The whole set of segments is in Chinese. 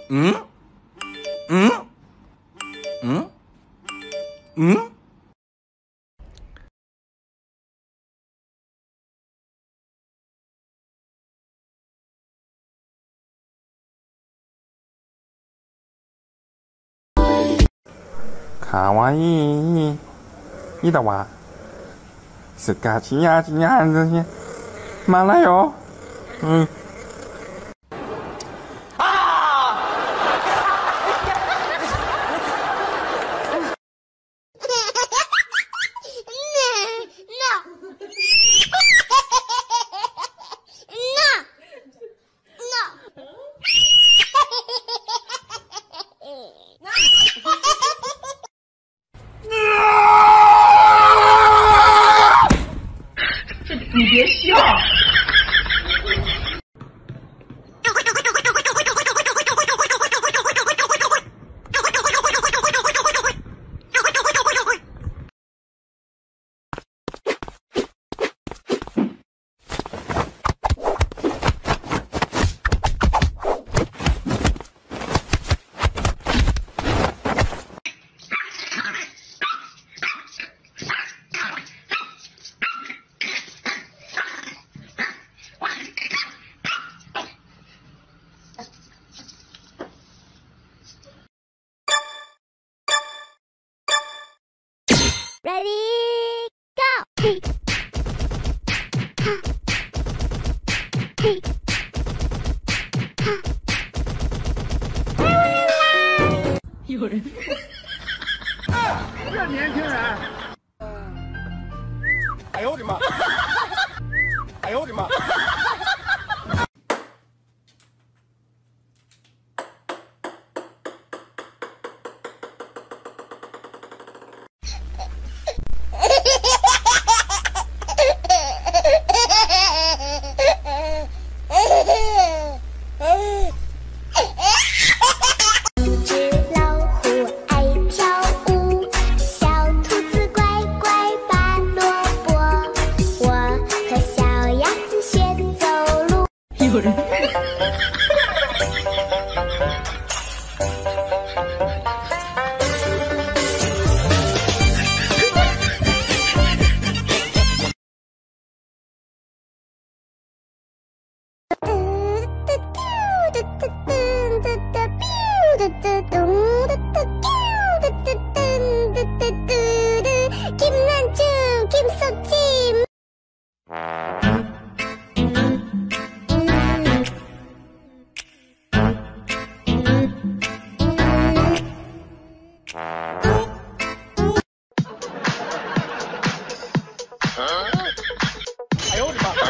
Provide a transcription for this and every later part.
嗯嗯嗯嗯。卡哇伊，いいだわ。スカチヤチヤンズ马来哟。 你别笑。 Ready, go! 有人。 这年轻人， 哎呦我的妈！哎呦我的妈！ 有人。 哎呦我的妈！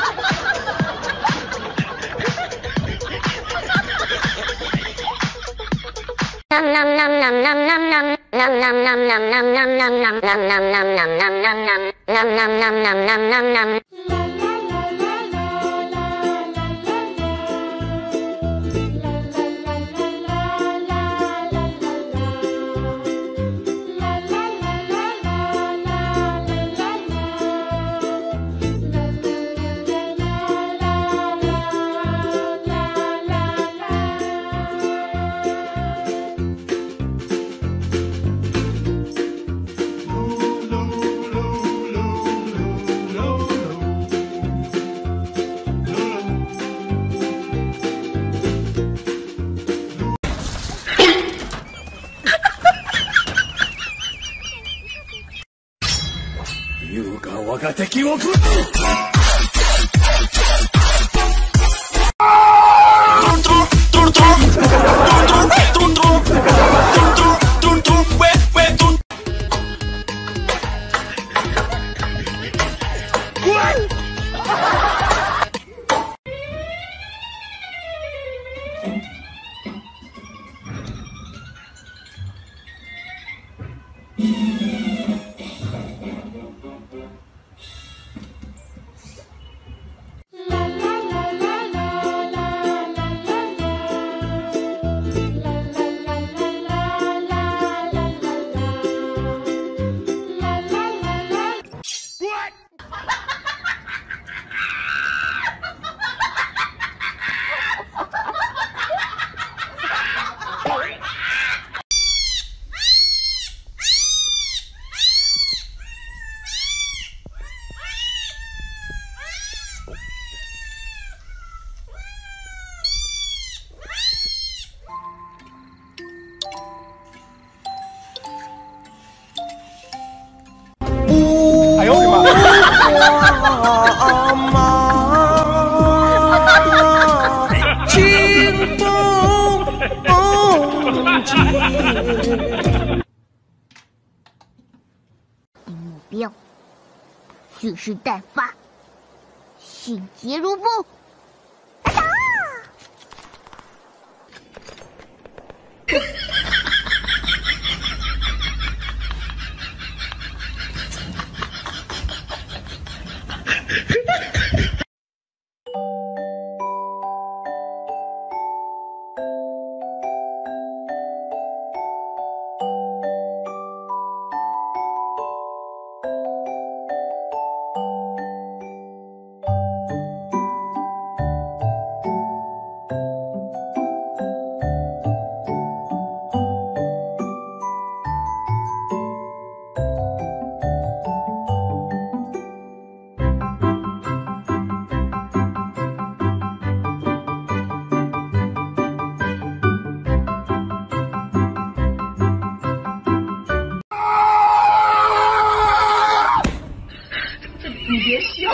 優雅我が敵を食う。 蓄势待发，迅捷如风。啊！ 你别笑。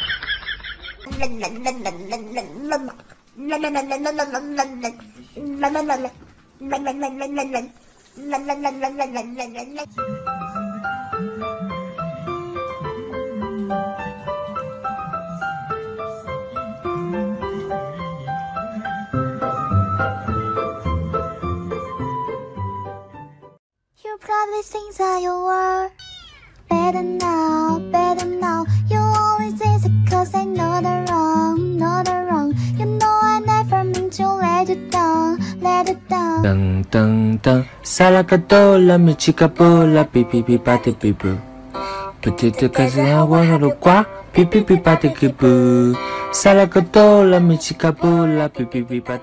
You probably think that you were better now, better now. You always say it 'cause I know the wrong, know the wrong. You know I never meant to let you down, let you down. 噔噔噔，萨拉个哆啦咪七个布拉，哔哔哔吧的哔布，不停的开始让我的瓜，哔哔哔吧的个布，萨拉个哆啦咪七个布拉，哔哔哔吧的。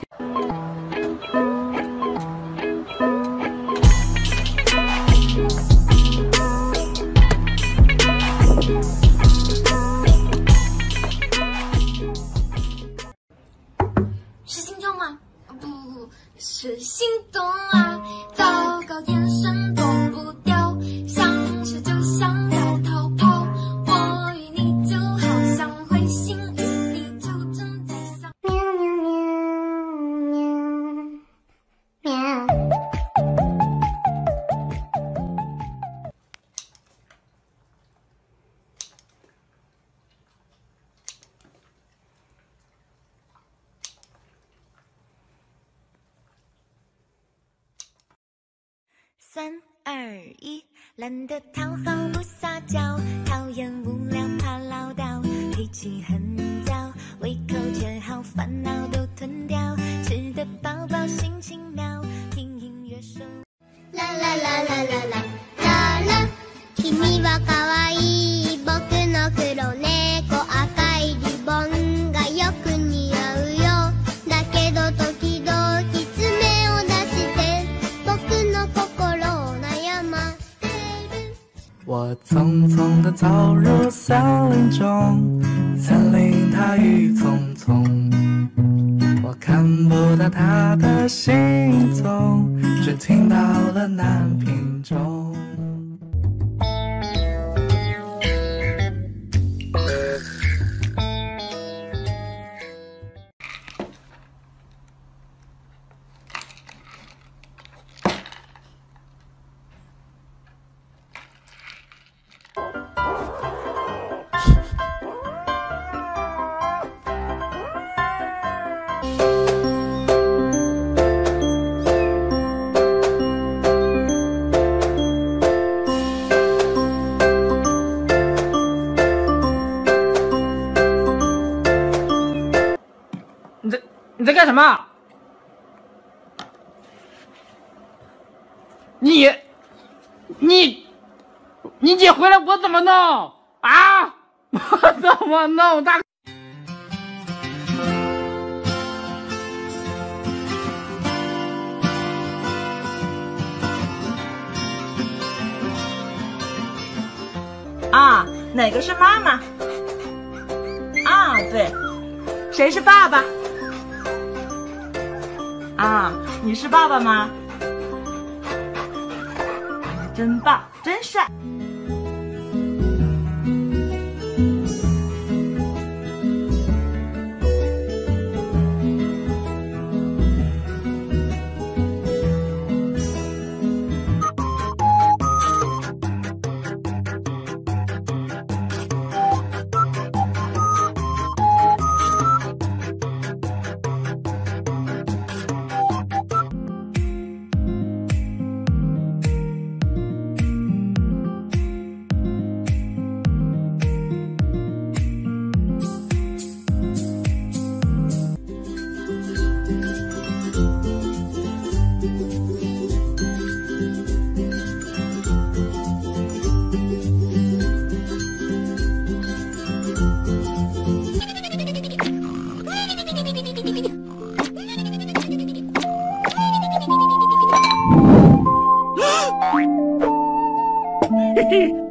是心跳吗？不，是心动啊！糟糕，眼神躲不掉，想吃就想要逃跑。我与你就好像彗星与地球正在相。喵喵喵喵喵。3、2、1，懒得讨好不撒娇，讨厌无聊怕唠叨，脾气很躁，胃口却好，烦恼都吞掉，吃得饱饱心情妙，听音乐手。 啦啦啦啦啦啦啦啦，君は可愛い僕の黒猫赤いリボンがよく似合うよ。だけど時々爪を出して僕の心を悩ませる。 我匆匆地走入森林中，森林它郁葱葱，我看不到它的行踪，只听到了南屏钟。 你在干什么？你姐回来我怎么弄啊？我怎么弄？大啊，哪个是妈妈？啊，对，谁是爸爸？啊，你是爸爸吗？真棒，真帅。 嘿嘿。